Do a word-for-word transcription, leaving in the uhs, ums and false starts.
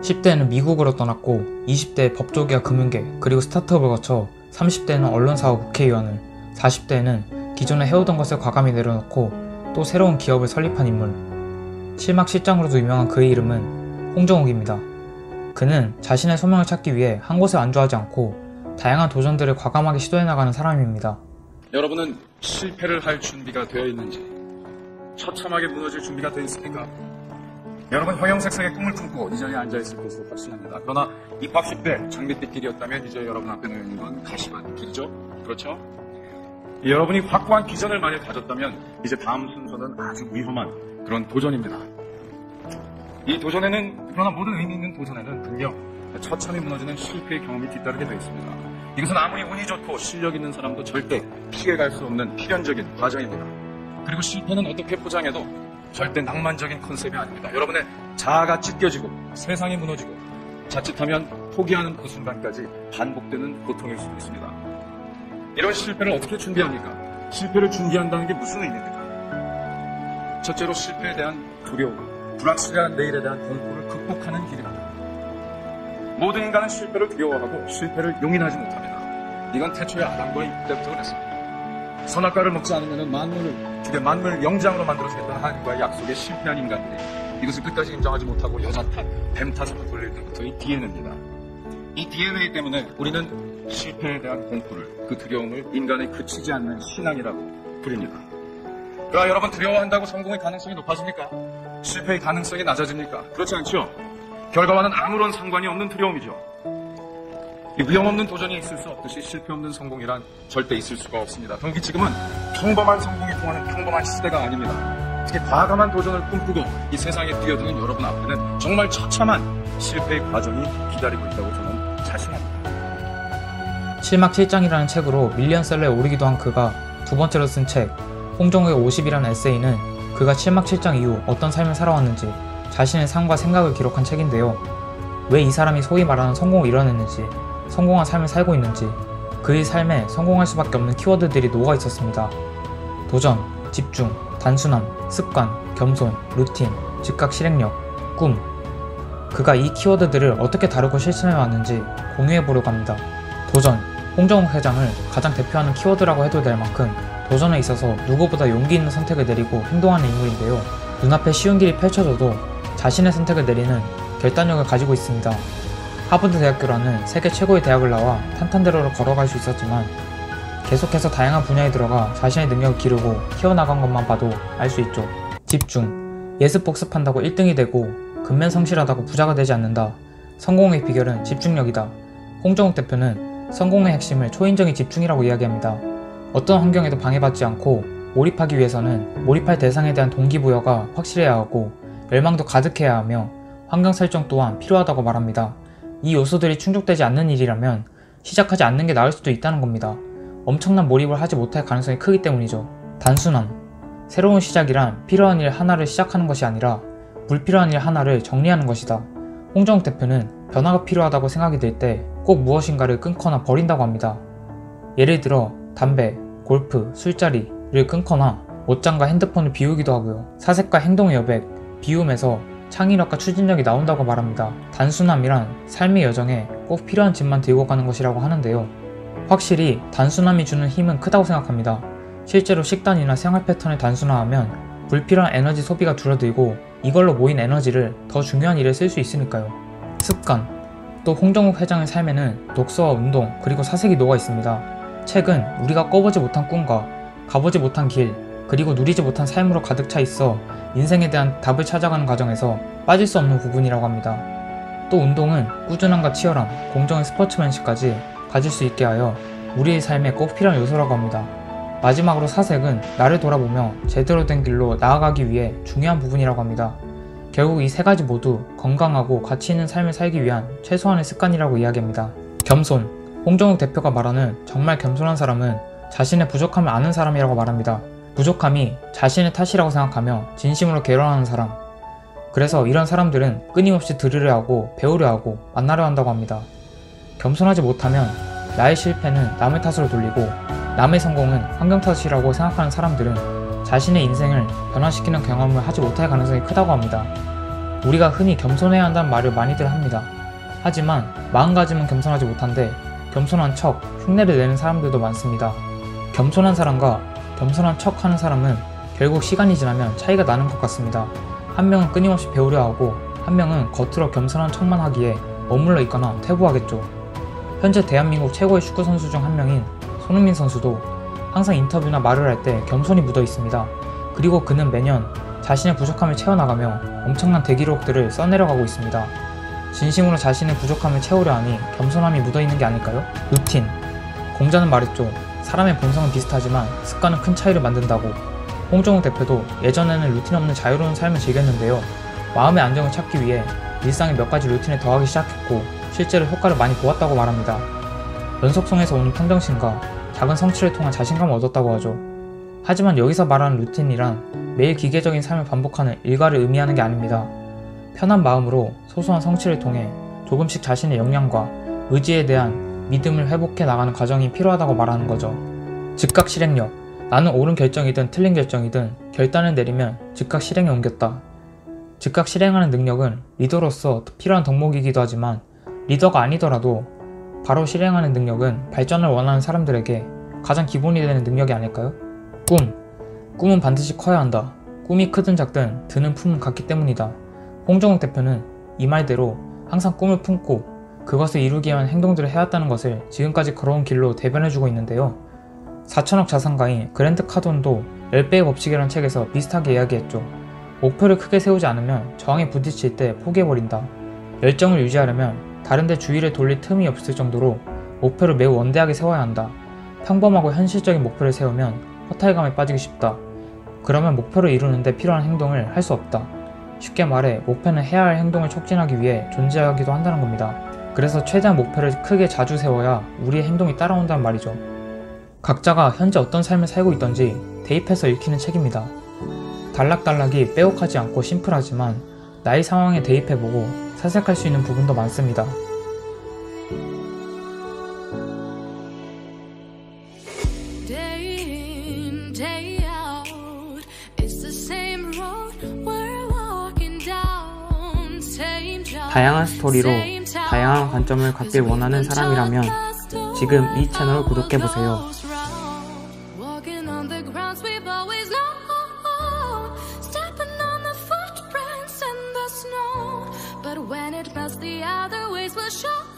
십 대에는 미국으로 떠났고 이십 대에 법조계와 금융계 그리고 스타트업을 거쳐 삼십 대에는 언론사와 국회의원을, 사십 대에는 기존에 해오던 것을 과감히 내려놓고 또 새로운 기업을 설립한 인물. 실막실장으로도 유명한 그의 이름은 홍정욱입니다. 그는 자신의 소명을 찾기 위해 한 곳에 안주하지 않고 다양한 도전들을 과감하게 시도해나가는 사람입니다. 여러분은 실패를 할 준비가 되어 있는지, 처참하게 무너질 준비가 되어 있습니까? 여러분 형형색색의 꿈을 품고 이 자리에 앉아있을 것으로 확신합니다. 그러나 입학식 때 장밋빛 길이었다면 이제 여러분 앞에 놓여 있는 건 가시밭 길이죠? 그렇죠? 여러분이 확고한 비전을 만약 가졌다면 이제 다음 순서는 아주 위험한 그런 도전입니다. 이 도전에는, 그러나 모든 의미 있는 도전에는 분명 처참히 무너지는 실패의 경험이 뒤따르게 되어 있습니다. 이것은 아무리 운이 좋고 실력 있는 사람도 절대 피해갈 수 없는 필연적인 과정입니다. 그리고 실패는 어떻게 포장해도 절대 낭만적인 컨셉이 아닙니다. 여러분의 자아가 찢겨지고 세상이 무너지고 자칫하면 포기하는 그 순간까지 반복되는 고통일 수도 있습니다. 이런 실패를 어떻게 준비합니까? 실패를 준비한다는 게 무슨 의미입니까? 첫째로 실패에 대한 두려움, 불확실한 내일에 대한 공포를 극복하는 길입니다. 모든 인간은 실패를 두려워하고 실패를 용인하지 못합니다. 이건 태초에 아담과 이브 때부터 그랬습니다. 선악과를 먹지 않으면 만물을, 주게 만물 영장으로 만들어주겠다는 하나님과의 약속에 실패한 인간들이 이것을 끝까지 인정하지 못하고 여자 탓, 뱀 탓으로 돌릴 때부터 이 디엔에이입니다. 이 디엔에이 때문에 우리는 실패에 대한 공포를, 그 두려움을 인간의 그치지 않는 신앙이라고 부릅니다. 그러나 여러분, 두려워한다고 성공의 가능성이 높아집니까? 실패의 가능성이 낮아집니까? 그렇지 않죠? 결과와는 아무런 상관이 없는 두려움이죠. 이 위험 없는 도전이 있을 수 없듯이 실패 없는 성공이란 절대 있을 수가 없습니다. 더욱이 지금은 평범한 성공이 통하는 평범한 시대가 아닙니다. 특히 과감한 도전을 꿈꾸고 이 세상에 뛰어드는 여러분 앞에는 정말 처참한 실패의 과정이 기다리고 있다고 저는 자신합니다. 실막실장이라는 책으로 밀리언셀러에 오르기도 한 그가 두 번째로 쓴 책 홍정욱의 오십이라는 에세이는 그가 실막실장 이후 어떤 삶을 살아왔는지 자신의 삶과 생각을 기록한 책인데요. 왜 이 사람이 소위 말하는 성공을 이뤄냈는지, 성공한 삶을 살고 있는지, 그의 삶에 성공할 수밖에 없는 키워드들이 녹아 있었습니다. 도전, 집중, 단순함, 습관, 겸손, 루틴, 즉각 실행력, 꿈. 그가 이 키워드들을 어떻게 다루고 실천해왔는지 공유해보려고 합니다. 도전, 홍정욱 회장을 가장 대표하는 키워드라고 해도 될 만큼 도전에 있어서 누구보다 용기 있는 선택을 내리고 행동하는 인물인데요. 눈앞에 쉬운 길이 펼쳐져도 자신의 선택을 내리는 결단력을 가지고 있습니다. 하버드 대학교라는 세계 최고의 대학을 나와 탄탄대로를 걸어갈 수 있었지만 계속해서 다양한 분야에 들어가 자신의 능력을 기르고 키워나간 것만 봐도 알 수 있죠. 집중, 예습 복습한다고 일 등이 되고 근면성실하다고 부자가 되지 않는다. 성공의 비결은 집중력이다. 홍정욱 대표는 성공의 핵심을 초인적인 집중이라고 이야기합니다. 어떤 환경에도 방해받지 않고 몰입하기 위해서는 몰입할 대상에 대한 동기부여가 확실해야 하고 열망도 가득해야 하며 환경 설정 또한 필요하다고 말합니다. 이 요소들이 충족되지 않는 일이라면 시작하지 않는 게 나을 수도 있다는 겁니다. 엄청난 몰입을 하지 못할 가능성이 크기 때문이죠. 단순함. 새로운 시작이란 필요한 일 하나를 시작하는 것이 아니라 불필요한 일 하나를 정리하는 것이다. 홍정욱 대표는 변화가 필요하다고 생각이 들 때 꼭 무엇인가를 끊거나 버린다고 합니다. 예를 들어 담배, 골프, 술자리를 끊거나 옷장과 핸드폰을 비우기도 하고요. 사색과 행동의 여백, 비움에서 창의력과 추진력이 나온다고 말합니다. 단순함이란 삶의 여정에 꼭 필요한 짐만 들고 가는 것이라고 하는데요. 확실히 단순함이 주는 힘은 크다고 생각합니다. 실제로 식단이나 생활 패턴을 단순화하면 불필요한 에너지 소비가 줄어들고 이걸로 모인 에너지를 더 중요한 일에 쓸 수 있으니까요. 습관. 또 홍정욱 회장의 삶에는 독서와 운동 그리고 사색이 녹아 있습니다. 책은 우리가 꿔보지 못한 꿈과 가보지 못한 길 그리고 누리지 못한 삶으로 가득 차 있어 인생에 대한 답을 찾아가는 과정에서 빠질 수 없는 부분이라고 합니다. 또 운동은 꾸준함과 치열함, 공정의 스포츠맨십까지 가질 수 있게 하여 우리의 삶에 꼭 필요한 요소라고 합니다. 마지막으로 사색은 나를 돌아보며 제대로 된 길로 나아가기 위해 중요한 부분이라고 합니다. 결국 이 세 가지 모두 건강하고 가치 있는 삶을 살기 위한 최소한의 습관이라고 이야기합니다. 겸손. 홍정욱 대표가 말하는 정말 겸손한 사람은 자신의 부족함을 아는 사람이라고 말합니다. 부족함이 자신의 탓이라고 생각하며 진심으로 개런하는 사람. 그래서 이런 사람들은 끊임없이 들으려 하고 배우려 하고 만나려 한다고 합니다. 겸손하지 못하면 나의 실패는 남의 탓으로 돌리고 남의 성공은 환경 탓이라고 생각하는 사람들은 자신의 인생을 변화시키는 경험을 하지 못할 가능성이 크다고 합니다. 우리가 흔히 겸손해야 한다는 말을 많이들 합니다. 하지만 마음가짐은 겸손하지 못한데 겸손한 척, 흉내를 내는 사람들도 많습니다. 겸손한 사람과 겸손한 척 하는 사람은 결국 시간이 지나면 차이가 나는 것 같습니다. 한 명은 끊임없이 배우려 하고 한 명은 겉으로 겸손한 척만 하기에 머물러 있거나 퇴보하겠죠. 현재 대한민국 최고의 축구 선수 중 한 명인 손흥민 선수도 항상 인터뷰나 말을 할 때 겸손이 묻어 있습니다. 그리고 그는 매년 자신의 부족함을 채워나가며 엄청난 대기록들을 써내려가고 있습니다. 진심으로 자신의 부족함을 채우려 하니 겸손함이 묻어있는 게 아닐까요? 루틴. 공자는 말했죠. 사람의 본성은 비슷하지만 습관은 큰 차이를 만든다고. 홍정욱 대표도 예전에는 루틴 없는 자유로운 삶을 즐겼는데요. 마음의 안정을 찾기 위해 일상에 몇 가지 루틴을 더하기 시작했고 실제로 효과를 많이 보았다고 말합니다. 연속성에서 오는 평정심과 작은 성취를 통한 자신감을 얻었다고 하죠. 하지만 여기서 말하는 루틴이란 매일 기계적인 삶을 반복하는 일과를 의미하는 게 아닙니다. 편한 마음으로 소소한 성취를 통해 조금씩 자신의 역량과 의지에 대한 믿음을 회복해 나가는 과정이 필요하다고 말하는 거죠. 즉각 실행력. 나는 옳은 결정이든 틀린 결정이든 결단을 내리면 즉각 실행에 옮겼다. 즉각 실행하는 능력은 리더로서 필요한 덕목이기도 하지만 리더가 아니더라도 바로 실행하는 능력은 발전을 원하는 사람들에게 가장 기본이 되는 능력이 아닐까요? 꿈. 꿈은 반드시 커야 한다. 꿈이 크든 작든 드는 품은 같기 때문이다. 홍정욱 대표는 이 말대로 항상 꿈을 품고 그것을 이루기 위한 행동들을 해왔다는 것을 지금까지 걸어온 길로 대변해주고 있는데요. 사천억 자산가인 그랜트 카돈도 십 배의 법칙이라는 책에서 비슷하게 이야기했죠. 목표를 크게 세우지 않으면 저항에 부딪힐 때 포기해버린다. 열정을 유지하려면 다른데 주의를 돌릴 틈이 없을 정도로 목표를 매우 원대하게 세워야 한다. 평범하고 현실적인 목표를 세우면 허탈감에 빠지기 쉽다. 그러면 목표를 이루는데 필요한 행동을 할 수 없다. 쉽게 말해 목표는 해야 할 행동을 촉진하기 위해 존재하기도 한다는 겁니다. 그래서 최대한 목표를 크게 자주 세워야 우리의 행동이 따라온다는 말이죠. 각자가 현재 어떤 삶을 살고 있던지 대입해서 읽히는 책입니다. 단락단락이 빼곡하지 않고 심플하지만 나의 상황에 대입해보고 사색할 수 있는 부분도 많습니다. 다양한 스토리로 다양한 관점을 갖길 원하는 사람이라면 지금 이 채널을 구독해보세요. But when it melts, the other ways will show.